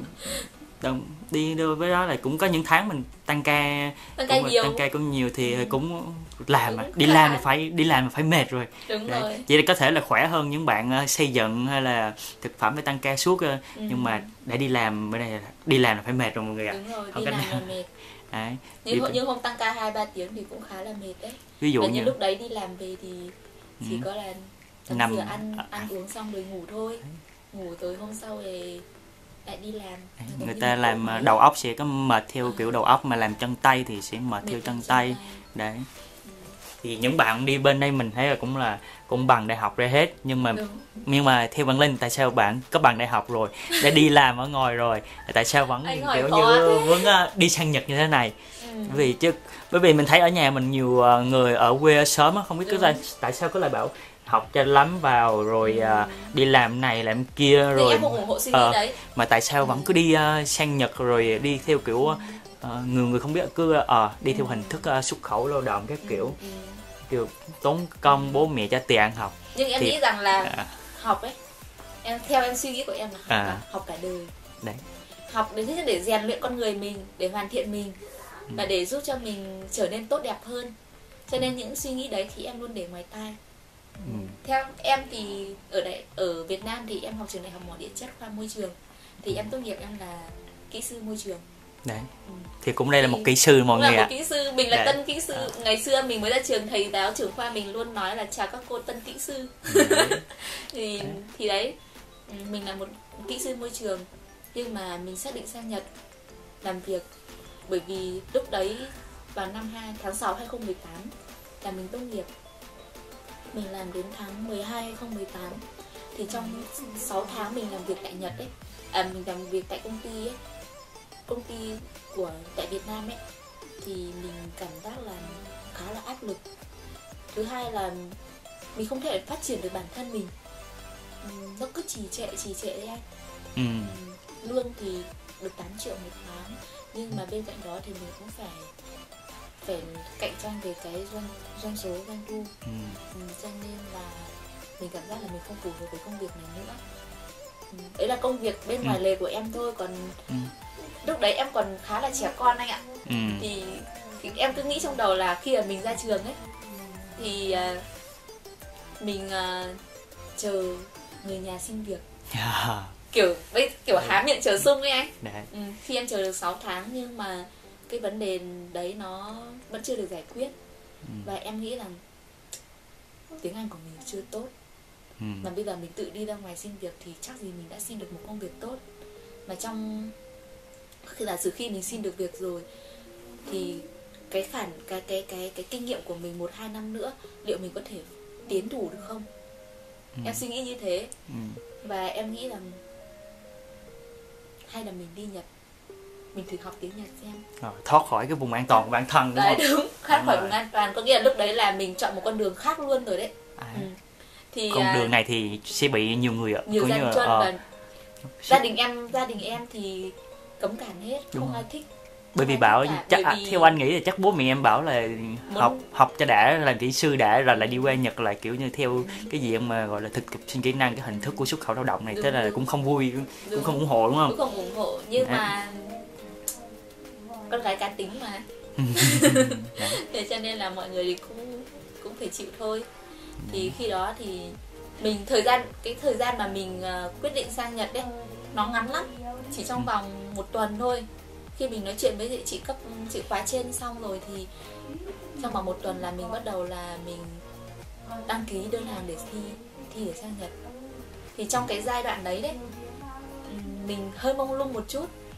S2: đồng, đi đôi với đó là cũng có những tháng mình tăng ca,
S1: Tăng ca
S2: cũng,
S1: nhiều.
S2: tăng ca cũng nhiều thì
S1: Ừ.
S2: cũng làm mà
S1: Cũng
S2: đi
S1: khá.
S2: làm thì phải đi làm thì phải mệt rồi.
S1: Đúng
S2: Đấy.
S1: rồi.
S2: Vậy là có thể là khỏe hơn những bạn uh, xây dựng hay là thực phẩm phải tăng ca suốt uh,
S1: Ừ.
S2: nhưng mà để đi làm bên này đi làm là phải mệt rồi mọi người ạ.
S1: Đúng rồi,
S2: Không
S1: đi
S2: có-
S1: làm là mệt.
S2: Đấy.
S1: Nhưng,
S2: Ví-
S1: nhưng hôm tăng ca hai ba tiếng thì cũng khá là mệt đấy.
S2: ví dụ
S1: Và
S2: như
S1: những lúc đấy đi làm về thì chỉ
S2: Ừ.
S1: có là tắm
S2: Nằm-
S1: rửa ăn
S2: à.
S1: ăn uống xong rồi ngủ thôi. Ngủ tới hôm sau thì lại đi làm. Và
S2: người
S1: còn
S2: ta
S1: đi
S2: làm
S1: ngủ
S2: uh,
S1: nữa.
S2: đầu óc sẽ có mệt theo
S1: À.
S2: kiểu đầu óc, mà làm chân tay thì sẽ mệt
S1: Mệt
S2: theo
S1: ở
S2: chân
S1: chân
S2: tay. Đấy.
S1: Ừ.
S2: Thì những bạn đi bên đây mình thấy là cũng là cũng bằng đại học ra hết, nhưng mà
S1: Đúng.
S2: nhưng mà theo bạn Linh, tại sao bạn có bằng đại học rồi đã đi làm ở ngoài rồi, tại sao vẫn
S1: Anh hỏi
S2: kiểu
S1: khó
S2: như
S1: thế.
S2: vẫn uh, đi sang Nhật như thế này?
S1: Ừ.
S2: Bởi vì chứ bởi vì mình thấy ở nhà mình nhiều uh, người ở quê ở sớm á, không biết cứ
S1: Đúng.
S2: tại, tại sao cứ lại bảo học cho lắm vào rồi
S1: Ừ.
S2: uh, đi làm này làm kia
S1: Thì
S2: rồi
S1: em cũng ủng hộ suy nghĩ
S2: Ờ,
S1: đấy.
S2: mà tại sao vẫn cứ đi uh, sang Nhật rồi đi theo kiểu uh, người người không biết cứ uh, đi theo hình thức uh, xuất khẩu lao động các kiểu,
S1: Ừ.
S2: kiểu tốn công bố mẹ cho tiền ăn học.
S1: Nhưng em
S2: Thì-
S1: nghĩ rằng là
S2: À,
S1: học ấy, em theo em suy nghĩ của em là học,
S2: À.
S1: cả, học cả đời.
S2: đấy.
S1: Học đến thứ nhất để rèn luyện con người mình, để hoàn thiện mình và để giúp cho mình trở nên tốt đẹp hơn. Cho nên những suy nghĩ đấy thì em luôn để ngoài tai.
S2: Ừ.
S1: Theo em thì ở đại ở Việt Nam thì em học trường đại học mỏ địa chất khoa môi trường, thì em tốt nghiệp em là kỹ sư môi trường.
S2: Đấy.
S1: Ừ.
S2: Thì cũng đây là
S1: Thì
S2: một kỹ sư mọi
S1: Cũng là
S2: người
S1: một
S2: ạ.
S1: kỹ sư, mình là
S2: Đấy.
S1: tân kỹ sư.
S2: À.
S1: Ngày xưa mình mới ra trường, thầy giáo trưởng khoa mình luôn nói là chào các cô tân kỹ sư.
S2: Đấy.
S1: thì
S2: Đấy.
S1: thì đấy, ừ, mình là một kỹ sư môi trường, nhưng mà mình xác định sang Nhật làm việc bởi vì lúc đấy vào năm hai tháng sáu hai không một tám là mình tốt nghiệp. Mình làm đến tháng mười hai hai không một tám, thì trong sáu tháng mình làm việc tại Nhật ấy, à, mình làm việc tại công ty ấy, công ty của tại Việt Nam ấy, thì mình cảm giác là khá là áp lực. Thứ hai là mình không thể phát triển được bản thân mình, ừ, nó cứ trì trệ trì trệ đấy anh.
S2: Ừ.
S1: Ừ, lương thì được tám triệu một tháng, nhưng mà bên cạnh đó thì mình cũng phải phải cạnh tranh về cái doanh doanh số doanh thu.
S2: Ừ.
S1: Ừ, cho nên là mình cảm giác là mình không phù hợp với công việc này nữa. Ừ, đấy là công việc bên ngoài
S2: Ừ.
S1: lề của em thôi, còn
S2: Ừ.
S1: lúc đấy em còn khá là trẻ con anh ạ.
S2: Ừ.
S1: Thì, thì em cứ nghĩ trong đầu là khi mà mình ra trường ấy thì uh, mình uh, chờ người nhà xin việc,
S2: À,
S1: kiểu với kiểu há miệng chờ sung ấy anh.
S2: đấy.
S1: Ừ, khi em chờ được sáu tháng nhưng mà cái vấn đề đấy nó vẫn chưa được giải quyết.
S2: Ừ.
S1: Và em nghĩ là tiếng Anh của mình chưa tốt,
S2: Ừ.
S1: mà bây giờ mình tự đi ra ngoài xin việc thì chắc gì mình đã xin được một công việc tốt. Mà trong khi giả sử khi mình xin được việc rồi thì cái khả cái cái cái cái kinh nghiệm của mình một hai năm nữa liệu mình có thể tiến thủ được không?
S2: Ừ.
S1: Em suy nghĩ như thế.
S2: Ừ.
S1: Và em nghĩ là hay là mình đi Nhật, mình thử học tiếng Nhật xem.
S2: Rồi, thoát khỏi cái vùng an toàn của bản thân đúng
S1: Đấy
S2: không?
S1: đúng, thoát
S2: Đúng
S1: khỏi
S2: rồi.
S1: vùng an toàn, có nghĩa là lúc đấy là mình chọn một con đường khác luôn rồi đấy.
S2: À,
S1: Ừ. Thì
S2: con
S1: à,
S2: đường này thì sẽ bị nhiều người ạ.
S1: nhiều
S2: Có
S1: gian
S2: như là,
S1: truân
S2: ờ,
S1: và gia đình em gia đình em thì cấm cản hết,
S2: Đúng
S1: không
S2: rồi.
S1: ai thích.
S2: bởi vì
S1: Không ai
S2: bảo
S1: thích cả,
S2: chắc
S1: bởi
S2: à,
S1: vì
S2: theo anh nghĩ là chắc bố mẹ em bảo là
S1: Muốn-
S2: học học cho đã, làm kỹ sư đã rồi lại đi qua Nhật lại kiểu như theo cái diện mà gọi là thực tập sinh kỹ năng, cái hình thức của xuất khẩu lao động này,
S1: Đúng,
S2: thế là
S1: đúng.
S2: cũng không vui, cũng
S1: Đúng.
S2: không ủng hộ đúng không?
S1: cũng không ủng hộ, nhưng
S2: Đấy.
S1: mà con gái cá tính mà. Thế cho nên là mọi người thì cũng cũng phải chịu thôi. Thì khi đó thì mình thời gian cái thời gian mà mình uh, quyết định sang Nhật đấy nó ngắn lắm, chỉ trong vòng một tuần thôi. Khi mình nói chuyện với chị cấp chị khóa trên xong rồi thì trong vòng một tuần là mình bắt đầu là mình đăng ký đơn hàng để thi thi để sang Nhật. Thì trong cái giai đoạn đấy đấy ừm, mình hơi mông lung một chút,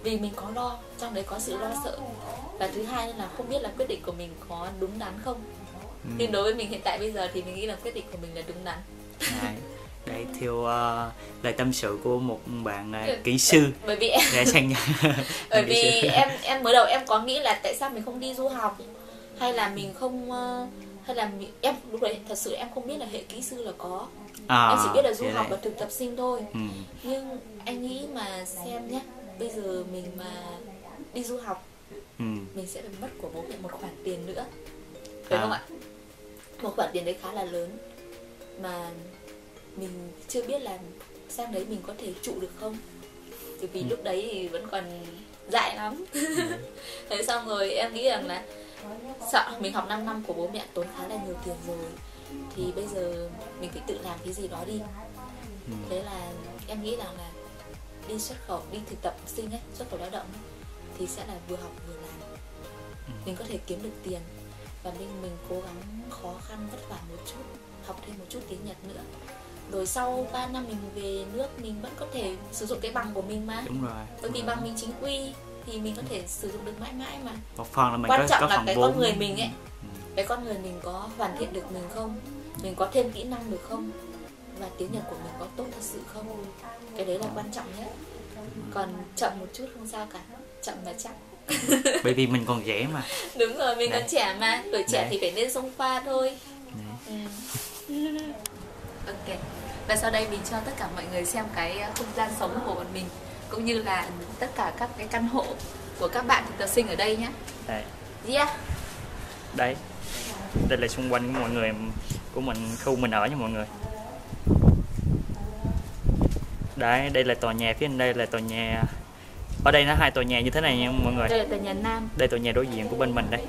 S1: vì mình có lo, trong đấy có sự lo sợ. Và thứ hai là không biết là quyết định của mình có đúng đắn không. ừ. Nhưng đối với mình hiện tại bây giờ thì mình nghĩ là quyết định của mình là đúng đắn.
S2: Đấy, đấy theo uh, lời tâm sự của một bạn uh, kỹ sư.
S1: Bởi vì em
S2: sang
S1: bởi vì em em mới đầu em có nghĩ là tại sao mình không đi du học, hay là mình không uh, hay là mình, em lúc đấy thật sự em không biết là hệ kỹ sư là có. À, em chỉ biết là du học và thực tập sinh thôi. ừ. Nhưng anh nghĩ mà xem nhé, bây giờ mình mà đi du học, ừ. mình sẽ phải mất của bố mẹ một khoản tiền nữa, phải à. không ạ? Một khoản tiền đấy khá là lớn mà mình chưa biết là sang đấy mình có thể trụ được không. Bởi vì ừ. lúc đấy thì vẫn còn dại lắm. ừ. Thế xong rồi em nghĩ rằng là sợ mình học năm năm của bố mẹ tốn khá là nhiều tiền rồi, thì bây giờ mình phải tự làm cái gì đó đi. ừ. Thế là em nghĩ rằng là đi xuất khẩu, đi thực tập sinh ấy, xuất khẩu lao động ấy, thì sẽ là vừa học vừa làm. ừ. Mình có thể kiếm được tiền và mình mình cố gắng khó khăn vất vả một chút, học thêm một chút tiếng Nhật nữa. Rồi sau ba năm mình về nước mình vẫn có thể sử dụng cái bằng của mình mà.
S2: Đúng rồi.
S1: Bởi vì bằng mình chính quy thì mình có thể sử dụng được mãi mãi mà.
S2: Một phần là mình
S1: quan
S2: có,
S1: trọng
S2: có
S1: là
S2: phần
S1: cái
S2: vốn.
S1: con người mình ấy, ừ. cái con người mình có hoàn thiện được mình không, mình có thêm kỹ năng được không, và tiếng Nhật của mình có tốt thật sự không. Cái đấy là quan trọng nhất. Còn chậm một chút không sao cả, chậm mà chắc.
S2: Bởi vì mình còn trẻ mà.
S1: Đúng rồi, mình
S2: Đấy.
S1: còn trẻ mà, tuổi trẻ
S2: Đấy.
S1: thì phải nên xông pha thôi. ừ. Ok. Và sau đây mình cho tất cả mọi người xem cái không gian sống của bọn mình, cũng như là tất cả các cái căn hộ của các bạn thực tập sinh ở đây nhé.
S2: Đấy.
S1: Yeah.
S2: Đấy. Đây là xung quanh của mọi người, của mình, khu mình ở nha mọi người. Đấy, đây là tòa nhà, phía bên đây là tòa nhà. Ở đây nó hai tòa nhà như thế này nha mọi người.
S1: Đây là tòa nhà nam.
S2: Đây tòa nhà đối diện của bên mình đây.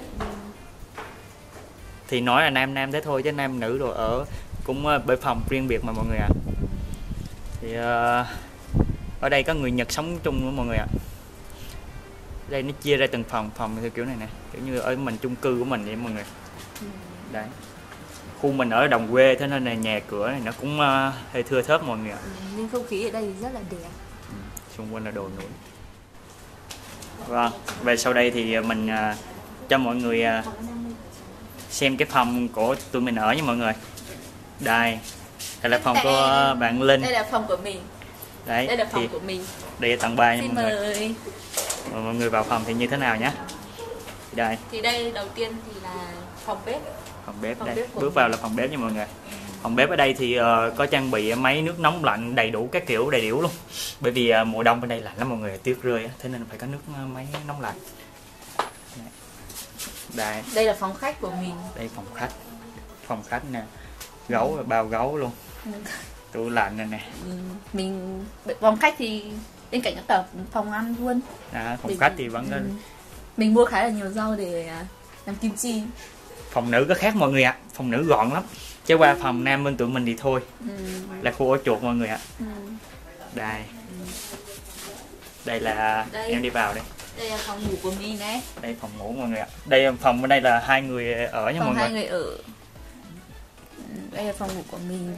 S2: Thì nói là nam nam thế thôi chứ nam nữ rồi ở cũng bởi phòng riêng biệt mà mọi người ạ. À. Thì uh, ở đây có người Nhật sống chung với mọi người ạ. À. Đây nó chia ra từng phòng, phòng theo kiểu này nè, kiểu như ở mình chung cư của mình vậy mọi người. Đấy. Khu mình ở đồng quê thế nên là nhà cửa này nó cũng uh, hơi thưa thớt mọi người ạ. À.
S1: Nhưng không khí ở đây rất là đẹp.
S2: Ừ, xung quanh là đồi núi. Vâng, về sau đây thì mình uh, cho mọi người uh, xem cái phòng của tụi mình ở nha mọi người. Đây, đây là phòng của bạn Linh.
S1: Đây là phòng của mình.
S2: Đấy,
S1: đây là phòng của mình.
S2: Đây là tầng ba nha
S1: Xin
S2: mọi
S1: mời.
S2: người. Và mọi người vào phòng thì như thế nào nhé. Đây.
S1: Thì đây đầu tiên thì là phòng bếp.
S2: Phòng bếp
S1: phòng
S2: đây.
S1: Bếp
S2: Bước vào là phòng bếp nha mọi người. Phòng bếp ở đây thì uh, có trang bị máy nước nóng lạnh đầy đủ các kiểu đầy đủ luôn. Bởi vì uh, mùa đông bên đây lạnh lắm mọi người, tuyết rơi thế nên phải có nước uh, máy nóng lạnh. Đây.
S1: Đây là phòng khách của mình.
S2: Đây phòng khách. Phòng khách nè. Gấu, ừ. bao gấu luôn. Ừ. Tủ lạnh này nè.
S1: Ừ. Mình phòng khách thì bên cạnh có phòng ăn luôn.
S2: À, phòng để khách thì vẫn có. Ừ.
S1: Mình mua khá là nhiều rau để làm kim chi.
S2: Phòng nữ có khác mọi người ạ. À. Phòng nữ gọn lắm. Chứ qua phòng nam bên tụi mình thì thôi. Ừ. Là khu ổ chuột mọi người ạ. À. Ừ. Đây. Ừ. Đây là đây. Em đi vào đây.
S1: Đây là phòng ngủ của mình đấy.
S2: Đây phòng ngủ mọi người ạ. Đây phòng bên đây là hai người ở nha
S1: phòng
S2: mọi người.
S1: Hai người ở. Đây là phòng ngủ của mình.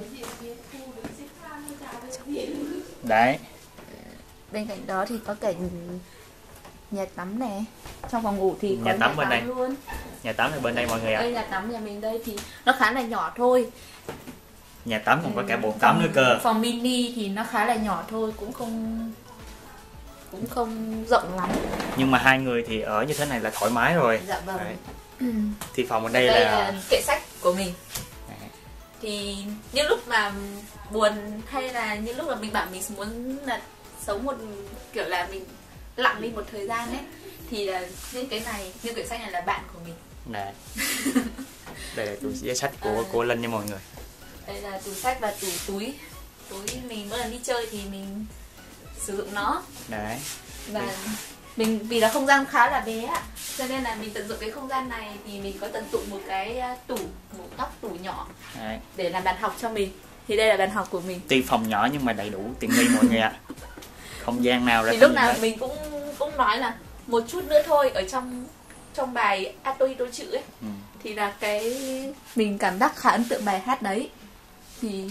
S2: Đấy.
S1: Bên cạnh đó thì có cảnh nhà tắm này. Trong phòng ngủ thì có
S2: nhà tắm bên đây
S1: luôn.
S2: Nhà tắm thì bên đây mọi người ạ.
S1: Đây là tắm nhà mình đây thì nó khá là nhỏ thôi.
S2: Nhà tắm còn có cả bồn tắm nữa cơ.
S1: Phòng mini thì nó khá là nhỏ thôi, cũng không cũng không rộng lắm.
S2: Nhưng mà hai người thì ở như thế này là thoải mái rồi.
S1: Dạ vâng.
S2: Đấy. Thì phòng ở đây,
S1: đây
S2: là...
S1: là kệ sách của mình. Đấy. Thì những lúc mà buồn hay là những lúc mà mình bảo mình muốn là sống một kiểu là mình lặng đi một thời gian ấy, thì là những cái này, những quyển sách này là bạn của mình.
S2: Này. Đây là tủ giấy sách của à, của Linh nha mọi người.
S1: Đây là tủ sách và tủ túi. Túi mình mỗi lần đi chơi thì mình sử dụng nó.
S2: Đấy.
S1: Và đây. Mình vì là không gian khá là bé, cho nên là mình tận dụng cái không gian này thì mình có tận dụng một cái tủ, một góc tủ nhỏ. Đấy. Để làm bàn học cho mình. Thì đây là bàn học của mình.
S2: Tuy phòng nhỏ nhưng mà đầy đủ tiện nghi mọi người ạ. Không gian nào ra.
S1: Thì lúc nào mình cũng cũng nói là một chút nữa thôi, ở trong trong bài Atoi tôi chữ ấy. Ừ. Thì là cái mình cảm giác khá ấn tượng bài hát đấy. Thì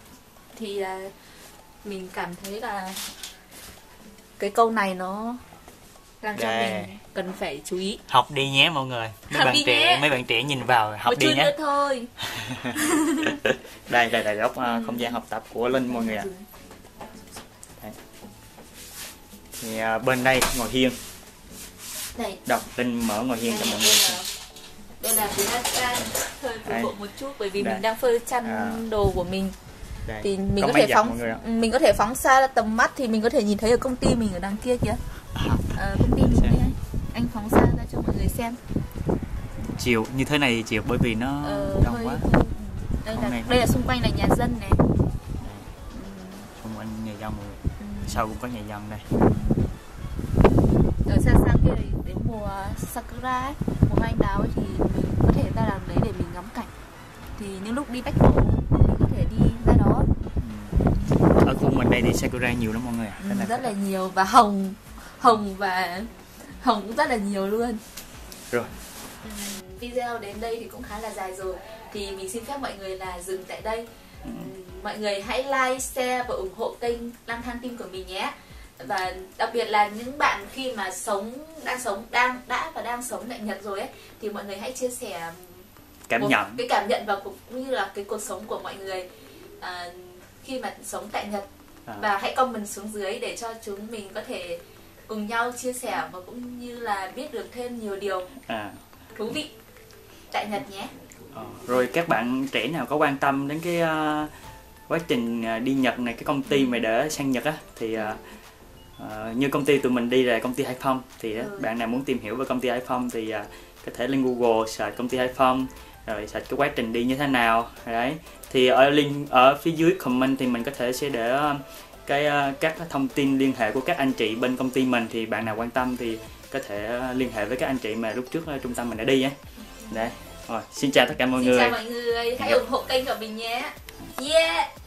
S1: thì là mình cảm thấy là cái câu này nó làm cho
S2: Đây.
S1: mình cần phải chú ý.
S2: Học đi nhé mọi người. Mấy
S1: Học
S2: bạn
S1: đi
S2: trẻ,
S1: nhé.
S2: mấy bạn trẻ nhìn vào học
S1: Một
S2: đi
S1: chút
S2: nhé.
S1: nữa thôi.
S2: Đây đây là góc uh, không gian học tập của Linh mọi người ạ. Đây. Thì uh, bên đây ngồi hiên.
S1: Đây.
S2: Đọc Linh mở ngồi hiên cho mọi người xem.
S1: Đây là phía can hơi cục
S2: Đây.
S1: bộ một chút bởi vì
S2: Đây.
S1: mình đang phơi chăn
S2: À.
S1: đồ của mình.
S2: Đây.
S1: Thì mình
S2: Có
S1: có
S2: máy
S1: thể
S2: giặt
S1: phóng
S2: mọi người ạ.
S1: mình có thể phóng xa ra tầm mắt thì mình có thể nhìn thấy ở công ty mình ở đằng kia kìa. Ờ, công ty mình
S2: Xem.
S1: đây anh. Anh phóng xa ra cho mọi người xem.
S2: Chiều như thế này thì chiều bởi vì nó
S1: Ờ,
S2: đông
S1: hơi,
S2: quá.
S1: hơi, đây
S2: Hôm
S1: là
S2: nay
S1: đây là xung quanh là nhà dân này.
S2: Xung quanh nhà dân mọi người.
S1: Ừ.
S2: Sau cũng có nhà dân đây.
S1: Ở xa xa kia này đến mùa sakura ấy, mùa hoa anh đào ấy, thì mình có thể ra làm đấy để mình ngắm cảnh. Thì những lúc đi bách bộ mình có thể đi ra đó.
S2: Ở khu mình đây thì sakura nhiều lắm mọi người ạ.
S1: Ừ,
S2: Nên là
S1: rất là nhiều và hồng hồng và hồng cũng rất là nhiều luôn.
S2: Rồi.
S1: Ừ, video đến đây thì cũng khá là dài rồi, thì mình xin phép mọi người là dừng tại đây. Ừ, mọi người hãy like, share và ủng hộ kênh Lang Thang Team của mình nhé. Và đặc biệt là những bạn khi mà sống đang sống đang đã và đang sống tại Nhật rồi ấy, thì mọi người hãy chia sẻ
S2: Cảm
S1: một
S2: nhận.
S1: cái cảm nhận và cũng như là cái cuộc sống của mọi người à, khi mà sống tại Nhật.
S2: À.
S1: Và hãy comment xuống dưới để cho chúng mình có thể cùng nhau chia sẻ và cũng như là biết được thêm nhiều điều
S2: À.
S1: thú vị tại Nhật nhé.
S2: Ờ, rồi các bạn trẻ nào có quan tâm đến cái uh, quá trình uh, đi Nhật này, cái công ty mà để sang Nhật á, thì uh, uh, như công ty tụi mình đi là công ty Hải Phong, thì uh,
S1: Ừ.
S2: bạn nào muốn tìm hiểu về công ty Hải Phong thì uh, có thể lên Google search công ty Hải Phong, rồi search cái quá trình đi như thế nào đấy. Thì ở link ở phía dưới comment thì mình có thể sẽ để uh, cái uh, các thông tin liên hệ của các anh chị bên công ty mình, thì bạn nào quan tâm thì có thể uh, liên hệ với các anh chị mà lúc trước uh, trung tâm mình đã đi ấy. Đấy. Rồi, xin chào tất cả mọi
S1: Xin
S2: người.
S1: chào mọi người, hãy ủng hộ kênh của mình nhé. Yeah.